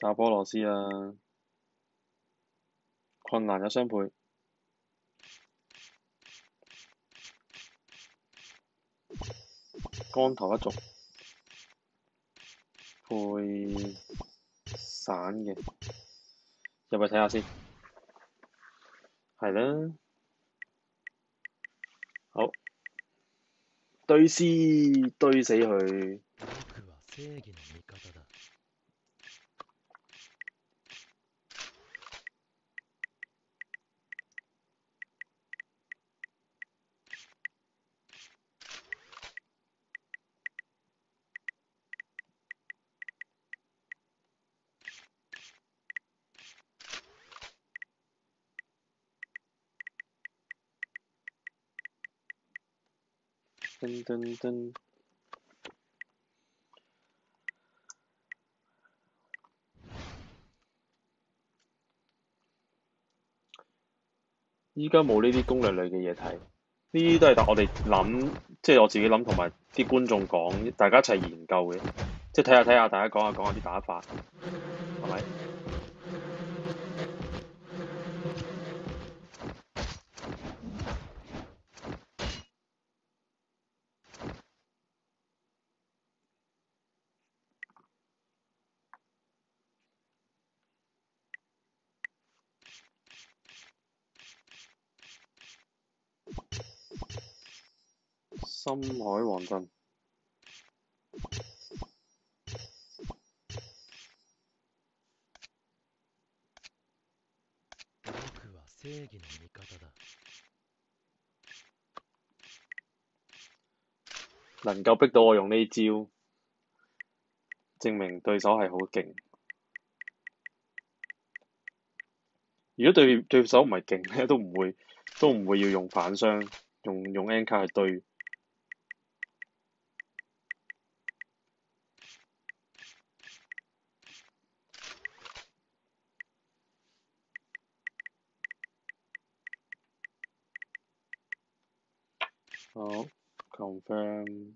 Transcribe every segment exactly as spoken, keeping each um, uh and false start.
打波羅斯啊，困難有雙倍。光頭一族，配散嘅，入去睇下先。係啦，好，堆屍堆死佢。噔噔噔。依家冇呢啲攻略類嘅嘢睇，呢啲都係我哋諗，即係我自己諗同埋啲觀眾講，大家一齊研究嘅，即係睇下睇下，大家講下講下啲打法，係咪？深海王陣。能夠逼到我用呢招，證明對手係好勁。如果對對手唔係勁咧，都唔會都唔會要用反傷，用用 N 卡去對。好 confirm。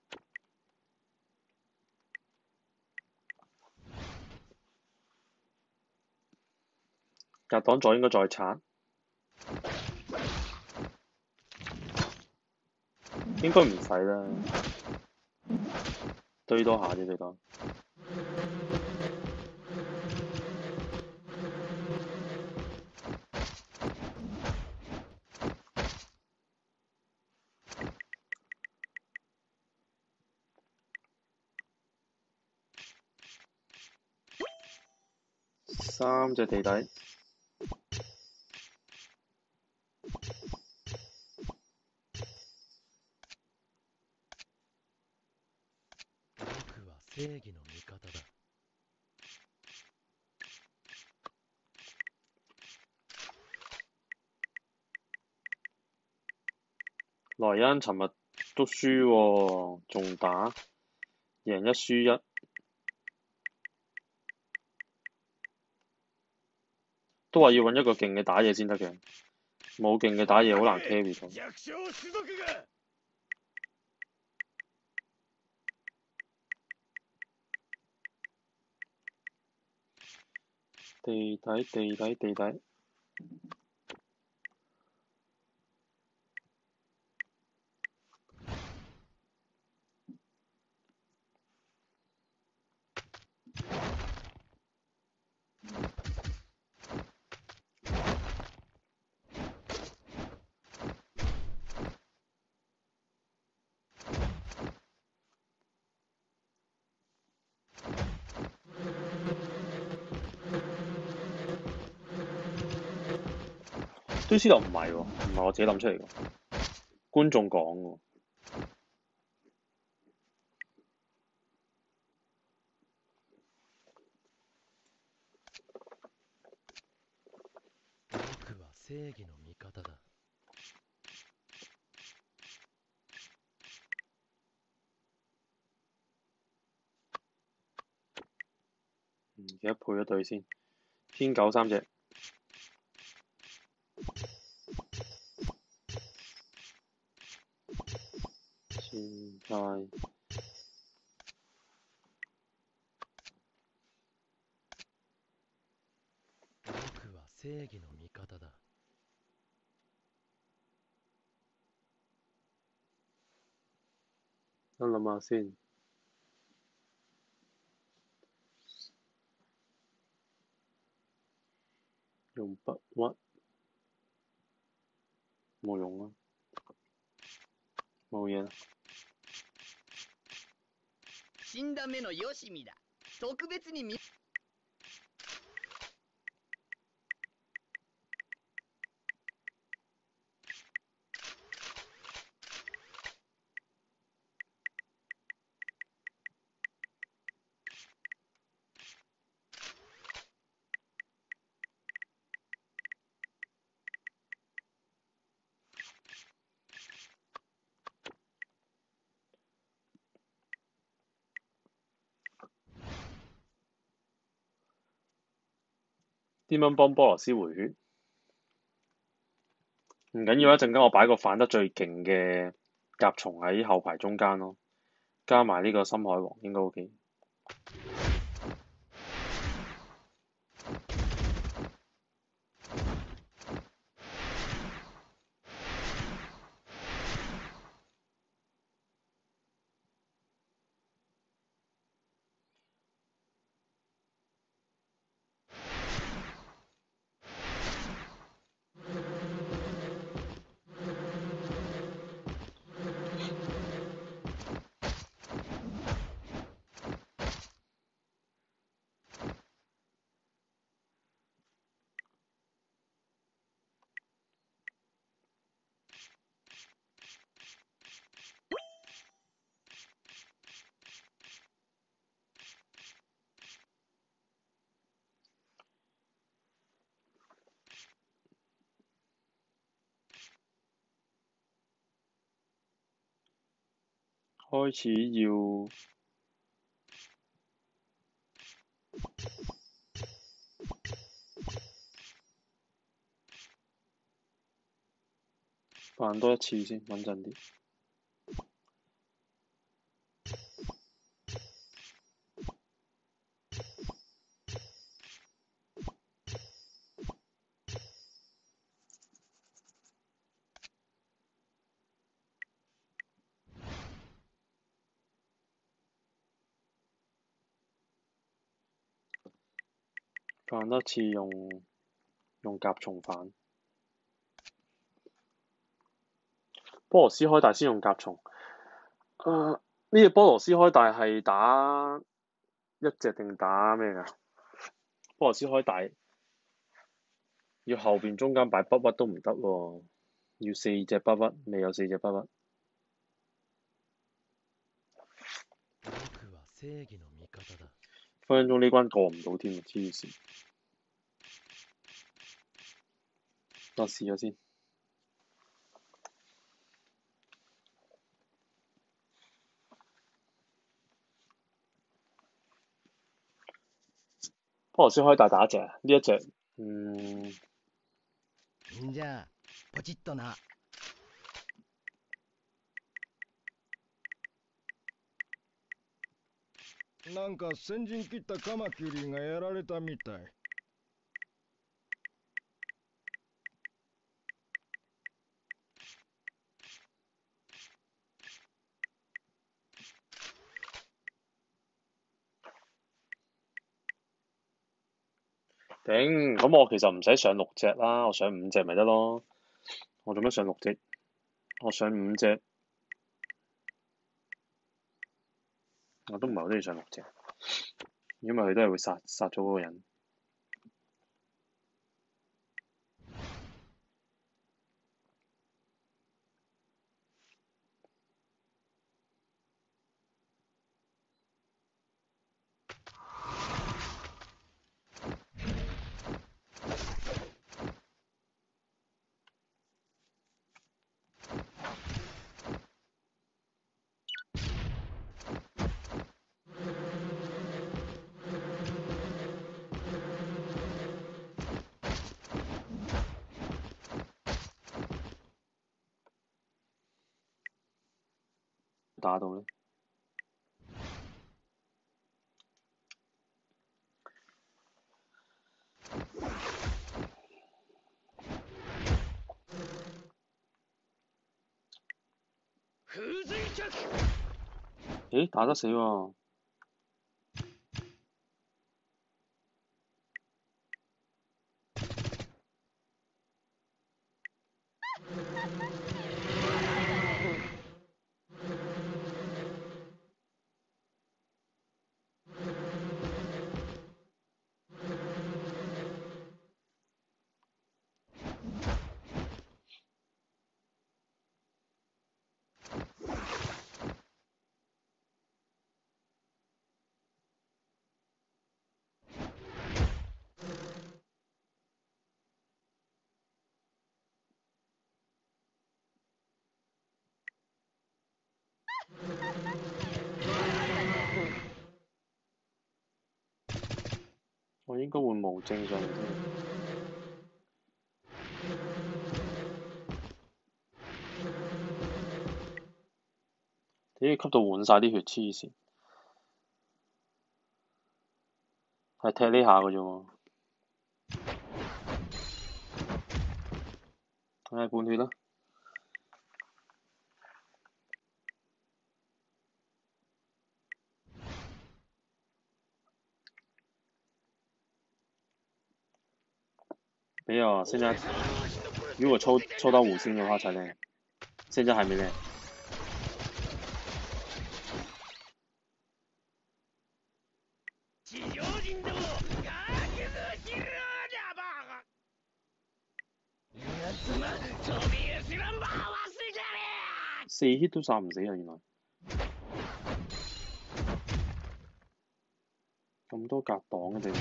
格擋咗應該再刷，應該唔使啦，堆多下啫最多。三隻地底。萊恩尋日都輸喎，仲打贏一輸一，都話要揾一個勁嘅打野先得嘅，冇勁嘅打野好難 carry 到。地底地底地底。堆屍流唔係喎，唔係我自己諗出嚟嘅，觀眾講喎。而家配咗對先，天九三隻。前排正義の味方だ。 等諗下先。用筆屈冇用啊，冇嘢啦。 死んだ目のよしみだ。特別に見點樣幫波羅斯回血？唔緊要，一陣間我擺個反得最勁嘅甲蟲喺後排中間咯，加埋呢個深海王應該 OK。開始要扮多一次先，穩陣啲。扮多次用用甲蟲反。波羅斯開大先用甲蟲。誒、呃，呢隻波羅斯開大係打一隻定打咩㗎？波羅斯開大要後邊中間擺筆屈都唔得喎，要四隻筆屈，未有四隻筆屈。 僕は正義の味方だ。 分分鐘呢關過唔到添，黐線。我試咗先。波羅斯開大打一隻，呢一隻嗯。 んじゃポチッとな。 なんか先陣切ったカマキリがやられたみたい。 頂，咁我其實唔使上六隻啦，我上五隻咪得咯。我做乜上六隻？我上五隻，我都唔係好中意上六隻，因為佢都係會殺殺咗嗰個人。打到咧， 咦，打得死喎！我應該換無證上嚟先。點解吸到換晒啲血黐線？係踢呢下嘅啫喎。唉，半血啦。没有，现在如果抽抽到五星的话才练，现在还没练。四 hit 都殺唔死啊！原來咁多格擋嘅地方，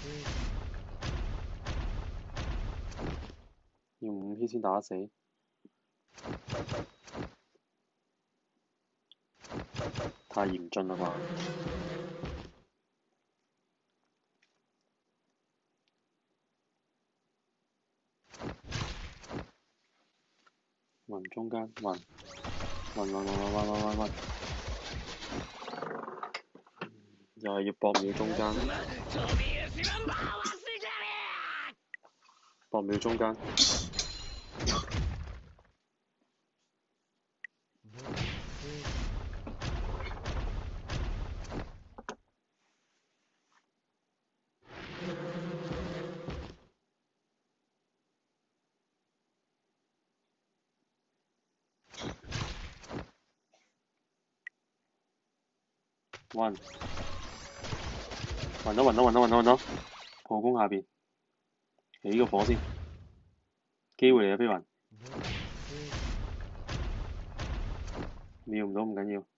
要五 hit 先打得死。太嚴峻啦啩！雲中間，雲雲雲雲雲雲雲雲雲，又係要搏秒中間，搏秒中間。暈，暈到暈到暈到暈到暈到，破弓下邊，起個火先，機會嚟啊飛雲，秒唔到唔緊要，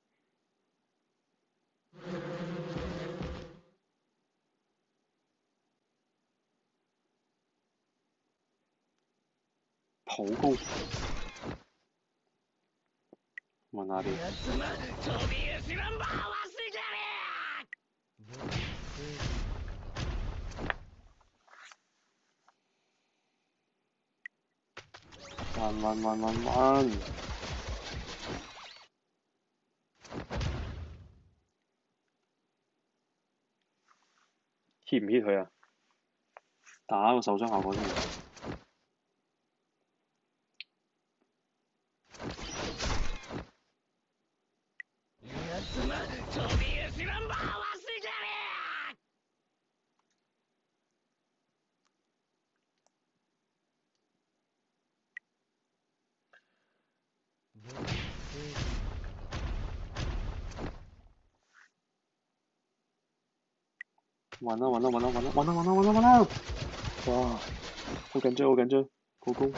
普攻，暈下邊。暈暈暈暈暈 hit 唔 hit 佢啊？打個受傷效果先。暈啦暈啦暈啦暈啦暈啦暈啦暈啦暈啦！哇，好緊張好緊張，高攻。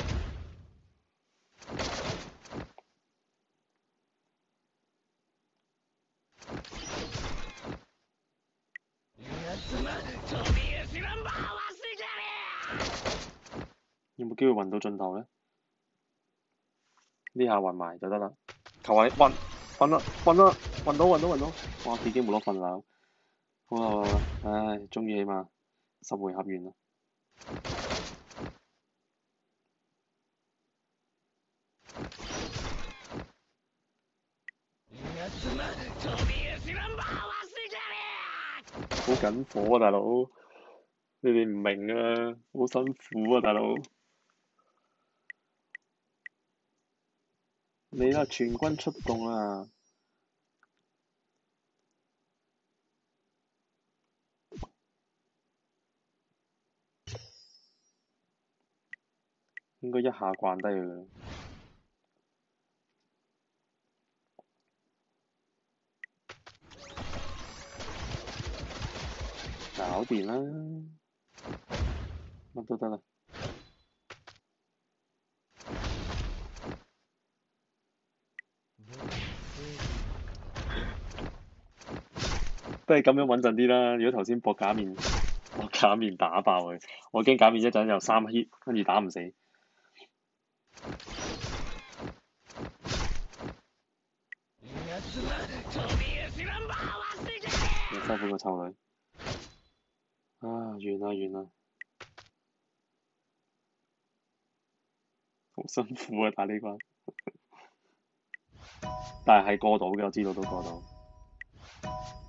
有冇機會暈到盡頭呢？呢下暈埋就得啦。求下你暈暈啦暈啦暈到暈到暈到！哇！已經冇攞份量。好啦好啦，唉，終於起碼十回合完啦。好緊火啊，大佬！你哋唔明啊，好辛苦啊，大佬！你啦，全軍出動啊！ 應該一下慣低佢。搞掂啦，乜都得啦。都係咁樣穩陣啲啦。如果頭先搏假面，搏假面打爆佢，我驚假面一陣又三 hit，跟住打唔死。你收翻個臭女。啊，完啦完啦，好辛苦啊打呢關，但係係過到嘅，我知道都過到。